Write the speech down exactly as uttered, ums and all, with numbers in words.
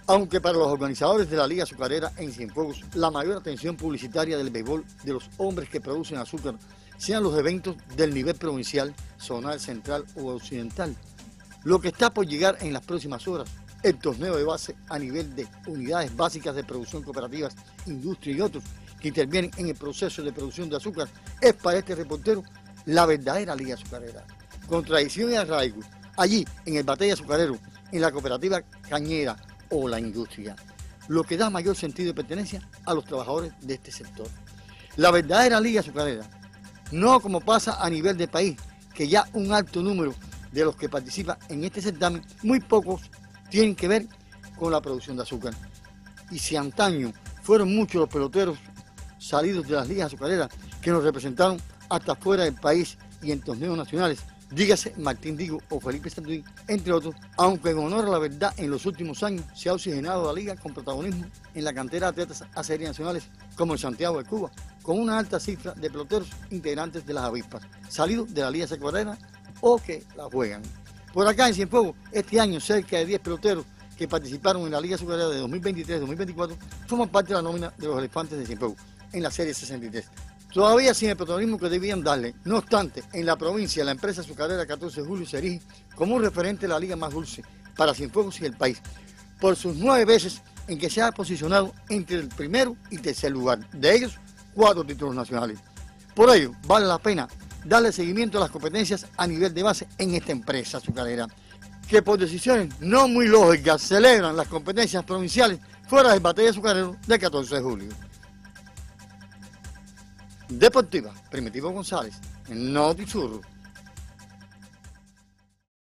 Aunque para los organizadores de la Liga Azucarera en Cienfuegos, la mayor atención publicitaria del béisbol de los hombres que producen azúcar sean los eventos del nivel provincial, zonal, central o occidental. Lo que está por llegar en las próximas horas, el torneo de base a nivel de unidades básicas de producción cooperativas, industria y otros que intervienen en el proceso de producción de azúcar, es para este reportero la verdadera Liga Azucarera. Con tradición y arraigo, allí en el batey azucarero, en la cooperativa cañera o la industria, lo que da mayor sentido de pertenencia a los trabajadores de este sector. La verdadera Liga Azucarera, no como pasa a nivel de país, que ya un alto número de los que participan en este certamen, muy pocos tienen que ver con la producción de azúcar. Y si antaño fueron muchos los peloteros salidos de las ligas azucareras que nos representaron hasta fuera del país y en torneos nacionales, dígase Martín Digo o Felipe Santuín, entre otros, aunque en honor a la verdad en los últimos años se ha oxigenado la liga con protagonismo en la cantera de atletas a series nacionales como el Santiago de Cuba, con una alta cifra de peloteros integrantes de las avispas, salidos de la liga azucarera o que la juegan. Por acá en Cienfuegos, este año cerca de diez peloteros que participaron en la Liga Azucarera de dos mil veintitrés dos mil veinticuatro forman parte de la nómina de los elefantes de Cienfuegos en la serie sesenta y tres. Todavía sin el protagonismo que debían darle. No obstante, en la provincia la empresa azucarera catorce de julio se erige como un referente de la liga más dulce para Cienfuegos y el país, por sus nueve veces en que se ha posicionado entre el primero y tercer lugar, de ellos cuatro títulos nacionales. Por ello, vale la pena darle seguimiento a las competencias a nivel de base en esta empresa azucarera, que por decisiones no muy lógicas celebran las competencias provinciales fuera del batey azucarero del catorce de julio. Deportiva, Primitivo González, Notizurro.